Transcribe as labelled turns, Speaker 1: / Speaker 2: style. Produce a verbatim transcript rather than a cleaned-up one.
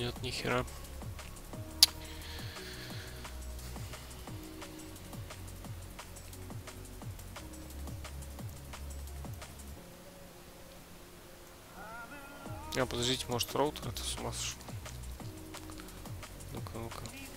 Speaker 1: Нет, ни хера. А, подождите, может роутер это с ума сошел? Ну-ка, ну-ка.